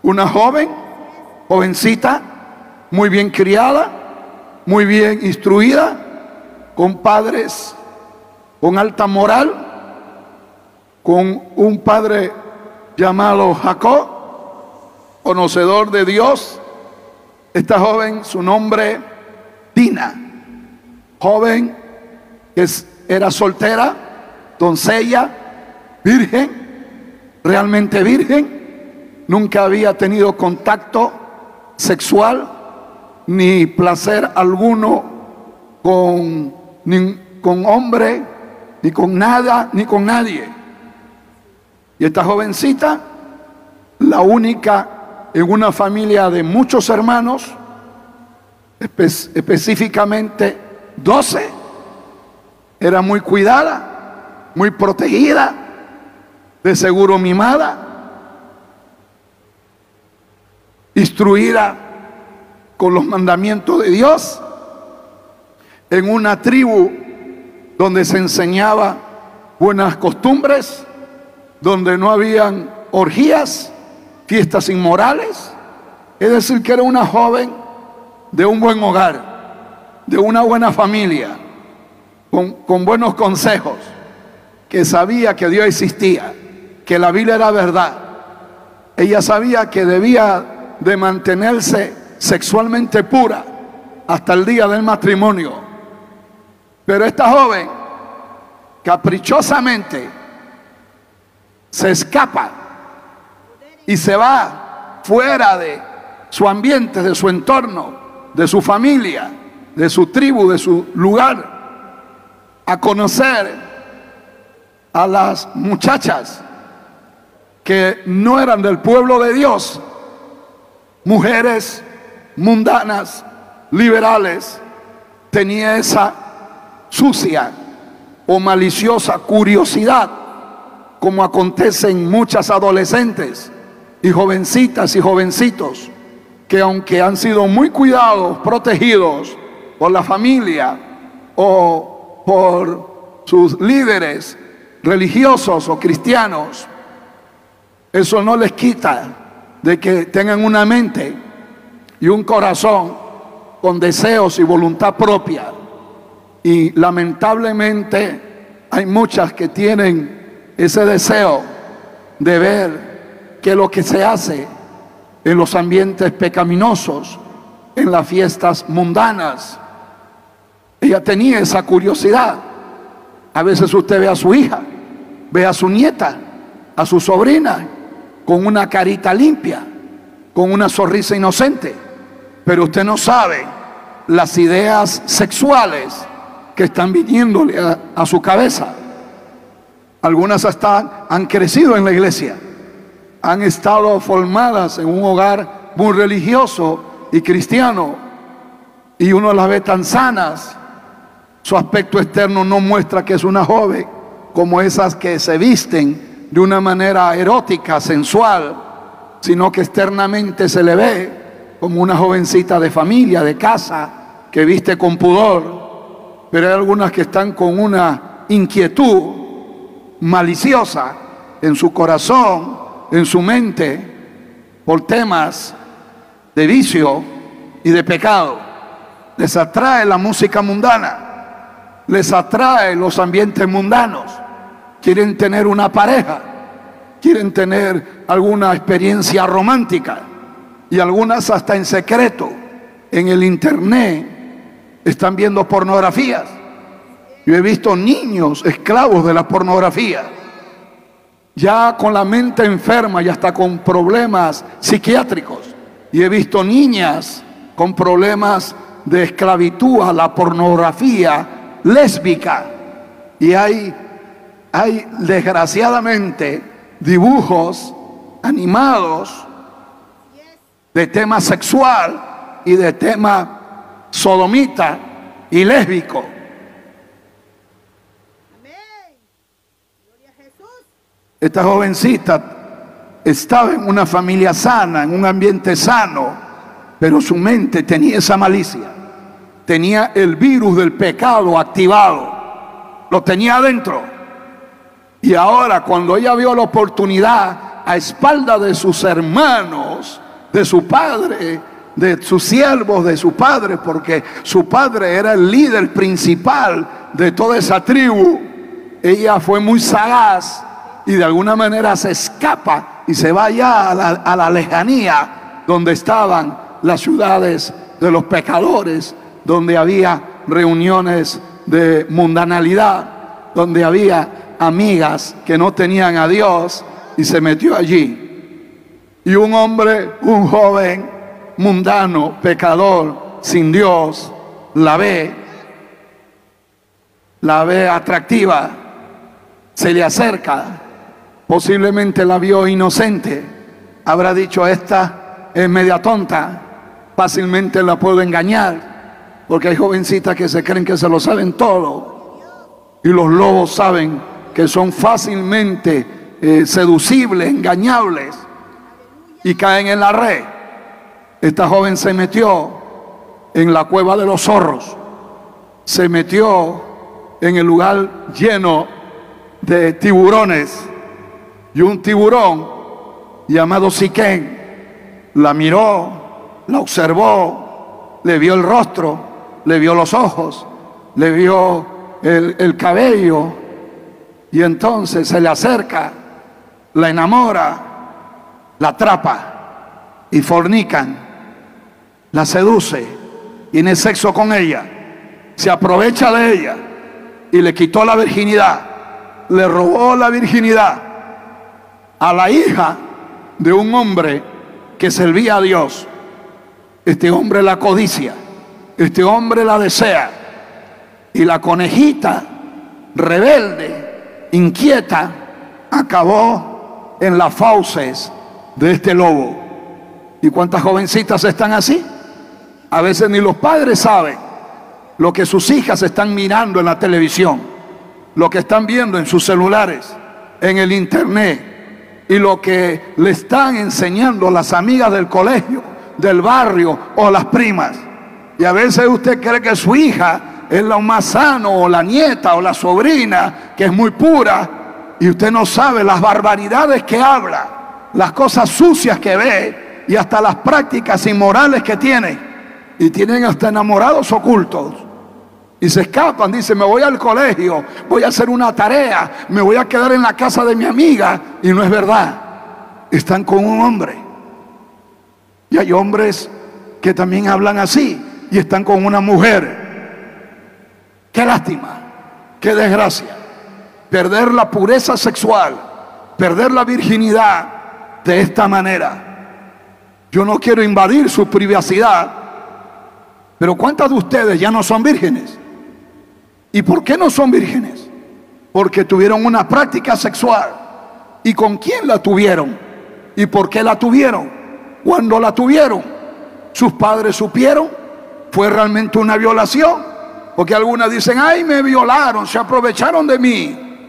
Una jovencita, muy bien criada, muy bien instruida, con padres con alta moral, con un padre llamado Jacob, conocedor de Dios. Esta joven, su nombre, Dina, joven que era soltera, doncella, virgen, realmente virgen, nunca había tenido contacto sexual ni placer alguno con hombre, ni con nada, ni con nadie. Y esta jovencita, la única en una familia de muchos hermanos, específicamente 12, era muy cuidada, muy protegida, de seguro mimada, instruida con los mandamientos de Dios, en una tribu donde se enseñaba buenas costumbres, donde no habían orgías, fiestas inmorales. Es decir, que era una joven de un buen hogar, de una buena familia, con buenos consejos, que sabía que Dios existía, que la Biblia era verdad. Ella sabía que debía de mantenerse sexualmente pura hasta el día del matrimonio. Pero esta joven, caprichosamente, se escapa y se va fuera de su ambiente, de su entorno, de su familia, de su tribu, de su lugar, a conocer a las muchachas que no eran del pueblo de Dios, mujeres mundanas, liberales. Tenía esa sucia o maliciosa curiosidad, como acontece en muchas adolescentes y jovencitas y jovencitos, que aunque han sido muy cuidados, protegidos por la familia o por sus líderes religiosos o cristianos, eso no les quita de que tengan una mente y un corazón con deseos y voluntad propia. Y lamentablemente hay muchas que tienen ese deseo de ver que lo que se hace en los ambientes pecaminosos, en las fiestas mundanas. Ella tenía esa curiosidad. A veces usted ve a su hija, ve a su nieta, a su sobrina, con una carita limpia, con una sonrisa inocente, pero usted no sabe las ideas sexuales que están viniéndole a su cabeza. Algunas hasta han crecido en la iglesia, han estado formadas en un hogar muy religioso y cristiano, y uno las ve tan sanas. Su aspecto externo no muestra que es una joven como esas que se visten de una manera erótica, sensual, sino que externamente se le ve como una jovencita de familia, de casa, que viste con pudor. Pero hay algunas que están con una inquietud maliciosa en su corazón, en su mente, por temas de vicio y de pecado. Les atrae la música mundana, les atrae los ambientes mundanos. Quieren tener una pareja, quieren tener alguna experiencia romántica, y algunas hasta en secreto en el internet están viendo pornografías. Yo he visto niños esclavos de la pornografía, ya con la mente enferma y hasta con problemas psiquiátricos. Y he visto niñas con problemas de esclavitud a la pornografía lésbica. Y hay desgraciadamente dibujos animados de tema sexual y de tema sodomita y lésbico. Esta jovencita estaba en una familia sana, en un ambiente sano, pero su mente tenía esa malicia, tenía el virus del pecado activado, lo tenía adentro. Y ahora, cuando ella vio la oportunidad a espalda de sus hermanos, de su padre, de sus siervos, de su padre, porque su padre era el líder principal de toda esa tribu. Ella fue muy sagaz y de alguna manera se escapa y se va allá a la lejanía donde estaban las ciudades de los pecadores, donde había reuniones de mundanalidad, donde había amigas que no tenían a Dios, y se metió allí. Y un hombre, un joven mundano, pecador, sin Dios, la ve atractiva, se le acerca, posiblemente la vio inocente, habrá dicho: esta es media tonta, fácilmente la puedo engañar, porque hay jovencitas que se creen que se lo saben todo, y los lobos saben que son fácilmente seducibles, engañables, y caen en la red. Esta joven se metió en la cueva de los zorros, se metió en el lugar lleno de tiburones, y un tiburón llamado Siquén la miró, la observó, le vio el rostro, le vio los ojos, le vio el cabello, y entonces se le acerca, la enamora, la atrapa y fornican, la seduce, tiene sexo con ella, se aprovecha de ella y le quitó la virginidad, le robó la virginidad a la hija de un hombre que servía a Dios. Este hombre la codicia, este hombre la desea, y la conejita rebelde, inquieta, acabó en las fauces de este lobo. ¿Y cuántas jovencitas están así? A veces ni los padres saben lo que sus hijas están mirando en la televisión, lo que están viendo en sus celulares, en el internet, y lo que le están enseñando las amigas del colegio, del barrio o las primas. Y a veces usted cree que su hija es lo más sano, o la nieta o la sobrina, que es muy pura, y usted no sabe las barbaridades que habla, las cosas sucias que ve, y hasta las prácticas inmorales que tiene. Y tienen hasta enamorados ocultos, y se escapan, dicen: me voy al colegio, voy a hacer una tarea, me voy a quedar en la casa de mi amiga. Y no es verdad, están con un hombre. Y hay hombres que también hablan así y están con una mujer. Qué lástima, qué desgracia, perder la pureza sexual, perder la virginidad de esta manera. Yo no quiero invadir su privacidad, pero ¿cuántas de ustedes ya no son vírgenes? ¿Y por qué no son vírgenes? Porque tuvieron una práctica sexual. ¿Y con quién la tuvieron? ¿Y por qué la tuvieron? ¿Cuándo la tuvieron? ¿Sus padres supieron? ¿Fue realmente una violación? Porque algunas dicen: ay, me violaron, se aprovecharon de mí.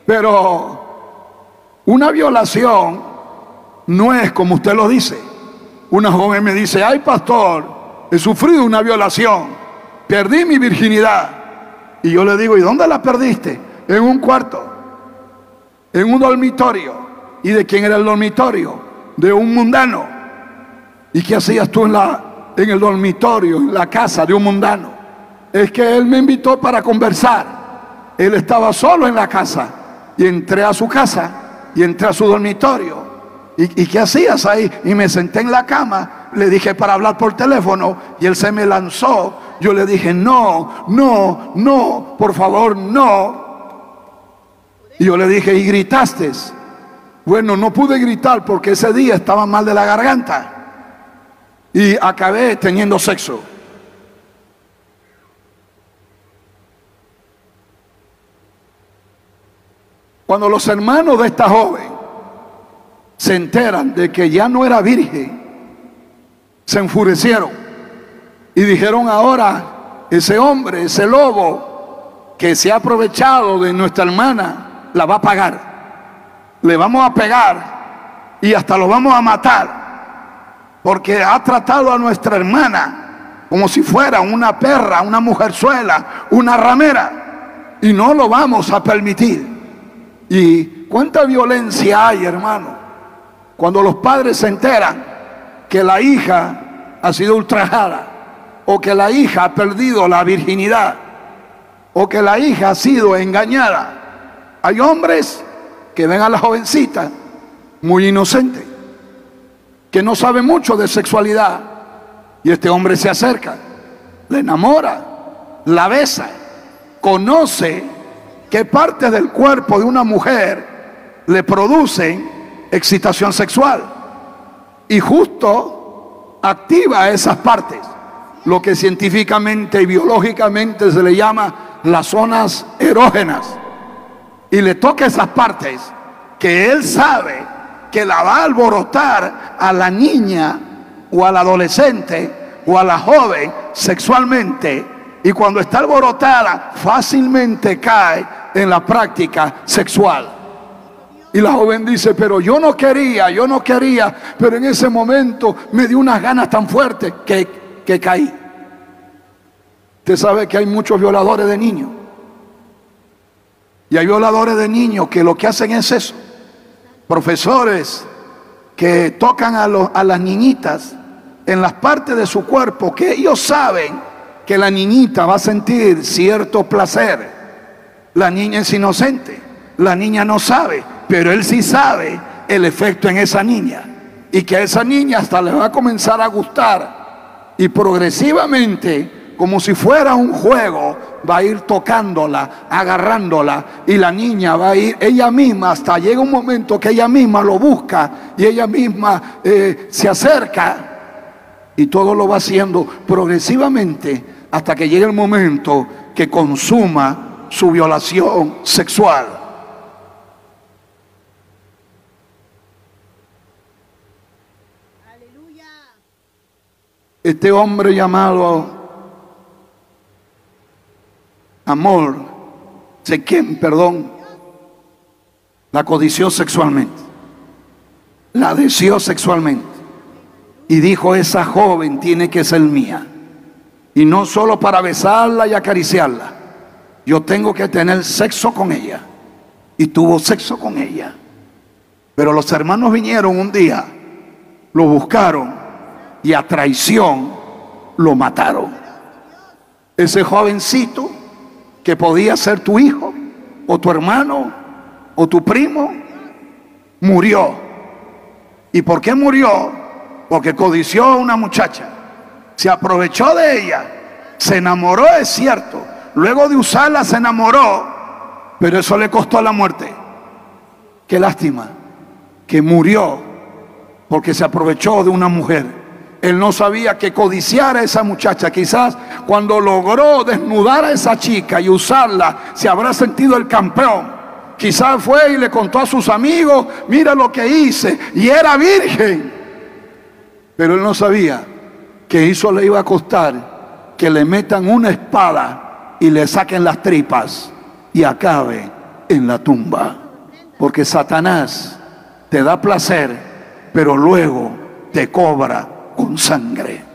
Pero una violación no es como usted lo dice. Una joven me dice: ay, pastor, he sufrido una violación, perdí mi virginidad. Y yo le digo: ¿y dónde la perdiste? En un cuarto, en un dormitorio. ¿Y de quién era el dormitorio? De un mundano. ¿Y qué hacías tú en el dormitorio, en la casa de un mundano? Es que él me invitó para conversar. Él estaba solo en la casa, y entré a su casa y entré a su dormitorio. ¿Y qué hacías ahí? Y me senté en la cama, le dije para hablar por teléfono, y él se me lanzó. Yo le dije: no, no, no, por favor, no. Y yo le dije: ¿y gritaste? Bueno, no pude gritar porque ese día estaba mal de la garganta y acabé teniendo sexo. Cuando los hermanos de esta joven se enteran de que ya no era virgen, se enfurecieron y dijeron: ahora ese hombre, ese lobo que se ha aprovechado de nuestra hermana, la va a pagar. Le vamos a pegar y hasta lo vamos a matar, porque ha tratado a nuestra hermana como si fuera una perra, una mujerzuela, una ramera, y no lo vamos a permitir. Y cuánta violencia hay, hermano, cuando los padres se enteran que la hija ha sido ultrajada, o que la hija ha perdido la virginidad, o que la hija ha sido engañada. Hay hombres que ven a la jovencita muy inocente, que no sabe mucho de sexualidad, y este hombre se acerca, la enamora, la besa, conoce qué partes del cuerpo de una mujer le producen excitación sexual, y justo activa esas partes, lo que científicamente y biológicamente se le llama las zonas erógenas, y le toca esas partes que él sabe que la va a alborotar a la niña o al adolescente o a la joven sexualmente, y cuando está alborotada fácilmente cae en la práctica sexual. Y la joven dice, pero yo no quería, pero en ese momento me dio unas ganas tan fuertes que caí. Usted sabe que hay muchos violadores de niños, y hay violadores de niños que lo que hacen es eso. Profesores que tocan a las niñitas en las partes de su cuerpo que ellos saben que la niñita va a sentir cierto placer. La niña es inocente, la niña no sabe, pero él sí sabe el efecto en esa niña, y que a esa niña hasta le va a comenzar a gustar, y progresivamente, como si fuera un juego, va a ir tocándola, agarrándola, y la niña va a ir ella misma, hasta llega un momento que ella misma lo busca y ella misma se acerca, y todo lo va haciendo progresivamente hasta que llegue el momento que consuma su violación sexual. Este hombre llamado Siquem, la codició sexualmente, la deseó sexualmente, y dijo, esa joven tiene que ser mía, y no solo para besarla y acariciarla, yo tengo que tener sexo con ella. Y tuvo sexo con ella. Pero los hermanos vinieron un día, lo buscaron, y a traición lo mataron. Ese jovencito que podía ser tu hijo, o tu hermano, o tu primo, murió. ¿Y por qué murió? Porque codició a una muchacha, se aprovechó de ella, se enamoró, es cierto, luego de usarla se enamoró, pero eso le costó la muerte. Qué lástima que murió porque se aprovechó de una mujer. Él no sabía que codiciar a esa muchacha, quizás cuando logró desnudar a esa chica y usarla, se habrá sentido el campeón. Quizás fue y le contó a sus amigos, mira lo que hice, y era virgen. Pero él no sabía que eso le iba a costar que le metan una espada y le saquen las tripas y acabe en la tumba. Porque Satanás te da placer, pero luego te cobra con sangre.